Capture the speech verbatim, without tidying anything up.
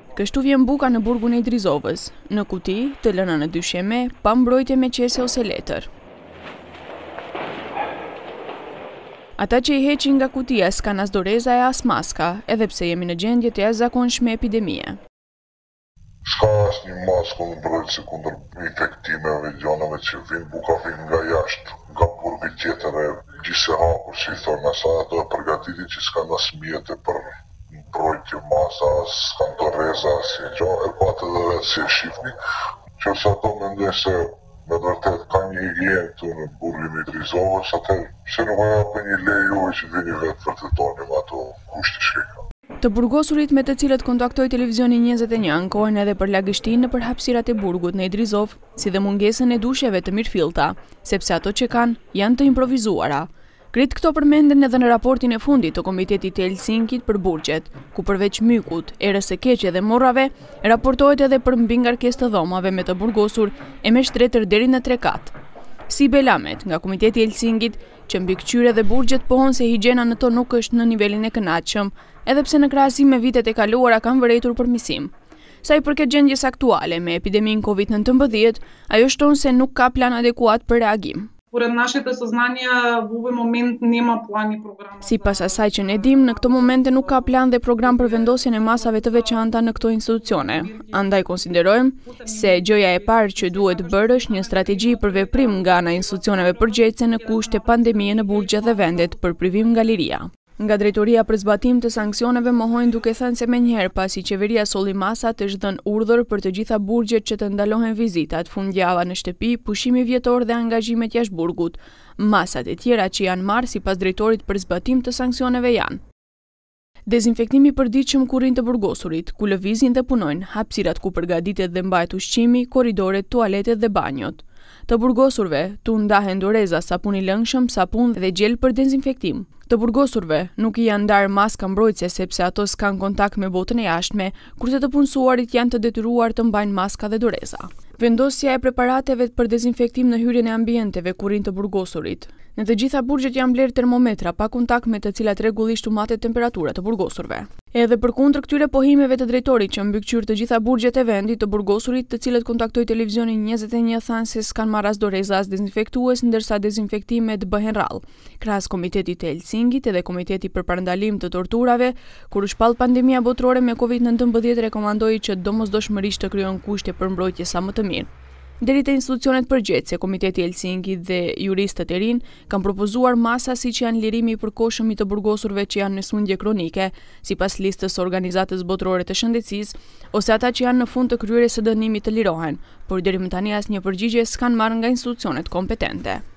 Kështu vjen buka në burgun e Idrizovës, në kuti, të lëna në dysheme, pa mbrojtje me qese ose letër. Ata që i heqin nga kutia s'kan as doreza e as maska, edhe pse jemi në gjendje të jashtëzakonshme epidemie. S'ka as një maskë në mbrojtëse kundër infektimeve, gjanave që vinë, buka vinë nga jashtë, nga burgi tjetër e gjise hapur, si i thonë, asa ato e përgatitin që s'kan as mjete për mbrojtje masa, s'kan doreza, si gjo, e patë edhe vetë si e shifni, që se ato mendoj se me vërtet ka një higienë të në burgin e Idrizovës, atër se nuk e apë një leju e që vini vetë për të tonim ato kushti shkeka. Të burgosurit me të cilët kontaktoi televizioni njëzet e një ankohen edhe për lagështinë në për hapësirat e burgut në Idrizov, si dhe mungesën e dusheve të mirëfillta, sepse ato që kanë janë të improvizuara. Kritë këto përmenden edhe në raportin e fundit të Komitetit të Helsinkit për burgjet, ku përveç mykut, erës së keqe dhe morrave, raportohet edhe për mbingarkesë të dhomave me të burgosur e me shtretër deri në tre kat. Si Belamet, nga Komiteti i Helsinkit, që mbi këqyre dhe burgjet pohon se higjiena në to nuk është në nivelin e kënaqshëm, edhe pse në krahasim me vitet e kaluara kanë vërejtur përmirësim. Sa i përket gjendjes aktuale me epideminë kovid nëntëmbëdhjetë, ajo shton se nuk ka plan adekuat për reagim. Според нашите съзнания в овој момент нема план и програма. Sipas asaj që ne dim, në këto momente nuk ka plan dhe program për vendosjen e masave të veçanta në këto institucione. Andaj konsiderojmë se gjëja e parë që duhet bërë është një strategji për veprim nga ana e institucioneve përgjegjëse në kusht të pandemisë në burgje dhe vendet për privim nga liria. Nga drejtoria për zbatim të sanksioneve mohojnë duke thënë se menjëherë pasi qeveria solli masat është dhënë urdhër për të gjitha burgjet që të ndalohen vizitat, fundjava në shtëpi, pushimi vjetor dhe angazhimet jashtë burgut. Masat e tjera që janë marrë sipas drejtorit për zbatim të sanksioneve janë: dezinfektimi i përditshëm kurrin të burgosurit, ku lëvizin dhe punojnë, hapësirat ku përgatitet dhe mbahet ushqimi, korridoret, tualetet dhe banjot. Të burgosurve tu ndahen doreza, sapun i lëngshëm, sapun dhe gjel për dezinfektim. Të burgosurve nuk i janë ndarë maska mbrojtëse sepse ato s'kan kontakt me botën e jashtme, kurse të punësuarit janë të detyruar të mbajnë maska dhe doreza. Vendosja e preparateve për dezinfektim në hyrjen e ambienteve kurrin të burgosurit. Në të gjitha burgjet janë blerë termometra pa kontakt me të cilat rregullisht u matet temperatura të burgosurve. Edhe përkundër këtyre pohimeve të drejtorit që mbikëqyr të gjitha burgjet e vendit, të burgosurit të cilët kontaktoi televizionin njëzet e një thanë se s'kan marrë as doreza as dezinfektues, ndërsa dezinfektimet bëhen rrallë. Krahas Komitetit të Helsinkit edhe Komiteti për parandalim të torturave, kur u shpall pandemia botërore me kovid nëntëmbëdhjetë, rekomandoi që domosdoshmërisht të krijohen kushte për mbrojtje sa më të mirë. Deri te institucionet përgjegjëse, Komiteti i Helsinkit dhe juristët e rinë kanë propozuar masa siç janë lirimi i përkohshëm i të burgosurve që janë në sundje kronike, sipas listës së Organizatës Botërore të Shëndetësisë, ose ata që janë në fund të kryerjes së dënimit të lirohen, por deri më tani asnjë përgjigje s'kan marrë nga institucionet kompetente.